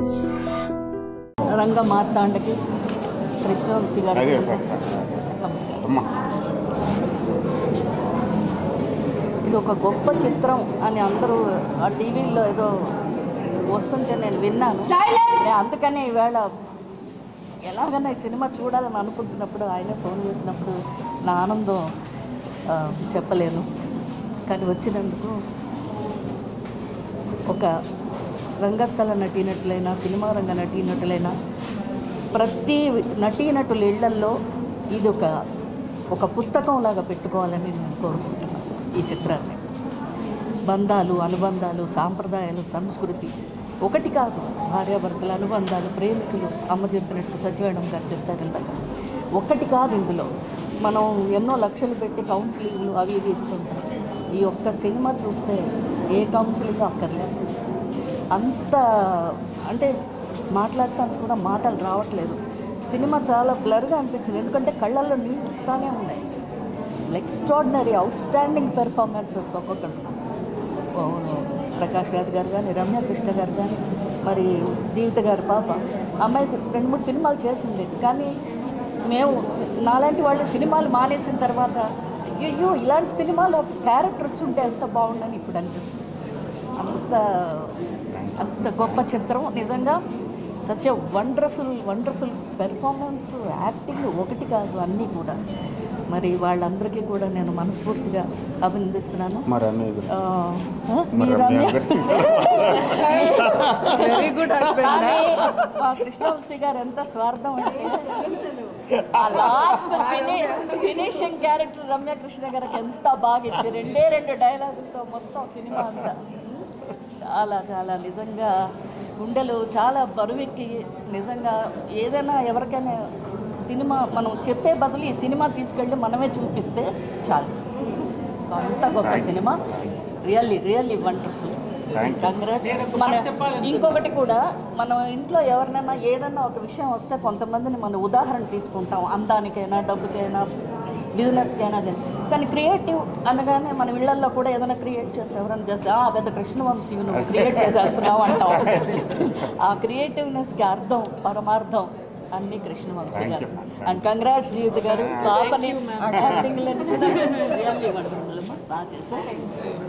రంగమార్తాండకి కృష్ణ వంశీ గారికి నమస్కారం. ఇది ఒక గొప్ప చిత్రం అని అందరూ ఆ టీవీలో ఏదో వస్తుంటే నేను విన్నాను. అందుకనే ఈవేళ ఎలాగైనా ఈ సినిమా చూడాలని అనుకుంటున్నప్పుడు ఆయన ఫోన్ చేసినప్పుడు నా ఆనందం చెప్పలేను. కానీ వచ్చినందుకు ఒక రంగస్థల నటీనటులైనా సినిమా రంగ నటీనటులైనా ప్రతి నటీనటుల ఇళ్లల్లో ఇది ఒక పుస్తకంలాగా పెట్టుకోవాలని నేను కోరుకుంటున్నాను. ఈ చిత్రాన్ని బంధాలు, అనుబంధాలు, సాంప్రదాయాలు, సంస్కృతి ఒకటి కాదు, భార్యాభర్తల అనుబంధాలు, ప్రేమికులు, అమ్మ చెప్పినట్టు సత్యవేణం గారు చెప్పారు ఇందాక, ఒకటి కాదు. ఇందులో మనం ఎన్నో లక్షలు పెట్టి కౌన్సిలింగ్లు అవి ఇవి ఇస్తుంటాం. ఈ ఒక్క సినిమా చూస్తే ఏ కౌన్సిలింగ్ అక్కర్లేదు. అంత అంటే మాట్లాడటానికి కూడా మాటలు రావట్లేదు. సినిమా చాలా బ్లర్గా అనిపించింది, ఎందుకంటే కళ్ళల్లో నీళ్ళు వస్తూనే ఉన్నాయి. ఎక్స్ట్రాడినరీ అవుట్స్టాండింగ్ పెర్ఫార్మెన్సెస్ ఒక్కొక్కరు. ప్రకాష్ రాజ్ గారు కానీ, రమ్య కృష్ణ గారు కానీ, మరి జీవిత గారు పాప అమ్మాయి 2-3 సినిమాలు చేసింది. కానీ మేము నాలాంటి వాళ్ళు సినిమాలు మానేసిన తర్వాత అయ్యో ఇలాంటి సినిమాలో ఒక క్యారెక్టర్ వచ్చి ఉంటే ఎంత బాగుండని ఇప్పుడు అనిపిస్తుంది. అంత గొప్ప చిత్రం నిజంగా. Such a wonderful performance, acting ఒకటి కాదు, అన్నీ కూడా. మరి వాళ్ళందరికీ కూడా నేను మనస్ఫూర్తిగా అభినందిస్తున్నాను. Very good. మా కృష్ణవంశీ గారు ఎంత స్వార్థం అంటే ఆ last finishing character Ramya Krishna గారికి ఎంత బాగా ఇచ్చి 2 డైలాగులతో మొత్తం సినిమా అంతా చాలా చాలా నిజంగా గుండెలు చాలా బరువెక్కి, నిజంగా ఏదైనా ఎవరికైనా సినిమా మనం చెప్పే బదులు ఈ సినిమా తీసుకెళ్ళి మనమే చూపిస్తే చాలు. సో అంత గొప్ప సినిమా, రియల్లీ వండర్ఫుల్. కంగ్రాట్స్. మన ఇంకొకటి కూడా, మనం ఇంట్లో ఎవరినైనా ఏదైనా ఒక విషయం వస్తే కొంతమందిని మనం ఉదాహరణ తీసుకుంటాం, అందానికైనా, డబ్బుకైనా, బిజినెస్కైనా. అదే కానీ క్రియేటివ్ అనగానే మన ఇళ్లల్లో కూడా ఏదైనా క్రియేట్ చేసి ఎవరైనా చేస్తే పెద్ద కృష్ణ వంశీ నువ్వు క్రియేట్ చేసేస్తున్నావు అంటాం. ఆ క్రియేటివ్నెస్కి అర్థం, పరమార్థం అన్నీ కృష్ణ వంశీ గారు. అండ్ కంగ్రాట్స్ జీవిత గారు, పాపని యాక్టింగ్ బాగా చేశారు.